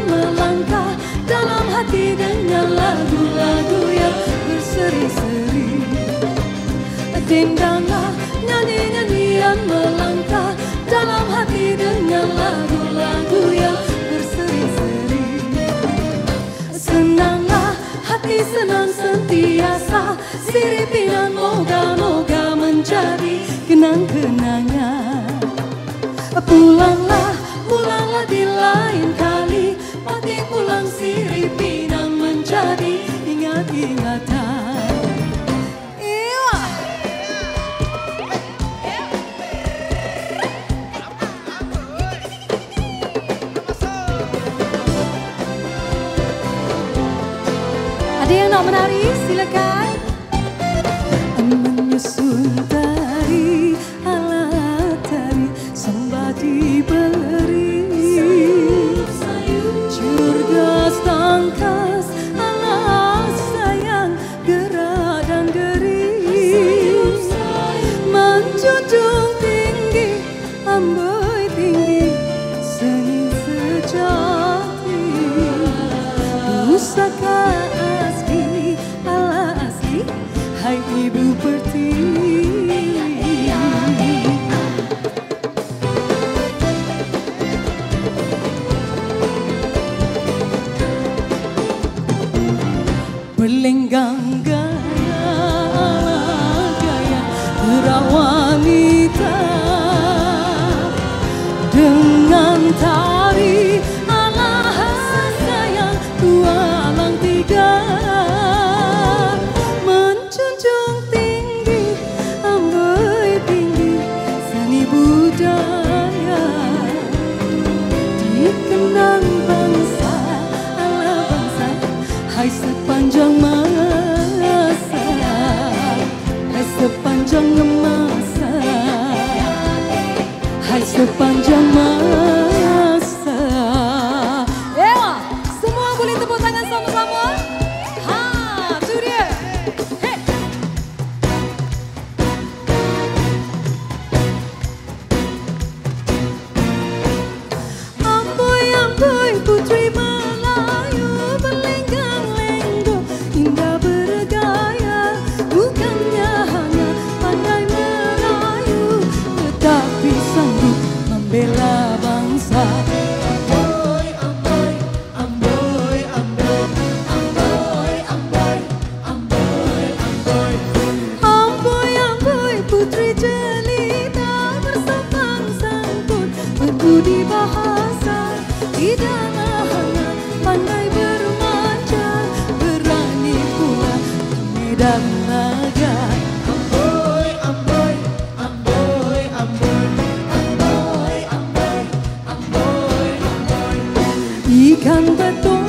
melangkah dalam hati dengan lagu-lagu yang berseri-seri. Dendanglah nyanyi-nyanyian melangkah dalam hati dengan lagu-lagu yang berseri-seri. Senanglah hati senang sentiasa, siripinan moga-moga menjadi kenang-kenangan. Pulanglah, pulanglah di lain kali, pati pulang siripinan menjadi ingat-ingatan. Ada yang nak menari? Silakan. Menyusun tari ala tari sembadi beleri, cerdas tangkas ala sayang gerak dan geri, menjunjung tinggi amboi tinggi seni sejati, pusaka hai ibu pertiwi. Berlenggang gaya gaya gerak wanita dengan tari ala sayang dua alang tiga, dikenang bangsa ala bangsa, hai sepanjang masa, hai sepanjang masa, hai sepanjang masa. Ewa, semua boleh tepuk tangan sama-sama. Ha, tu dia. Hey. Putri Melayu berlenggang-lenggong indah bergaya, bukannya hanya pandai merayu tetapi sanggup membela bangsa. Amboi, amboi, amboi, amboi, amboi, amboi, amboi, amboi, amboi, amboi, putri jelita bersopan santun berbudi bahasa, tidaklah hanya pandai bermanja, berani pula medan laga. Amboi, amboi, amboi, amboi, amboi, amboi, amboi, amboi, ikan betung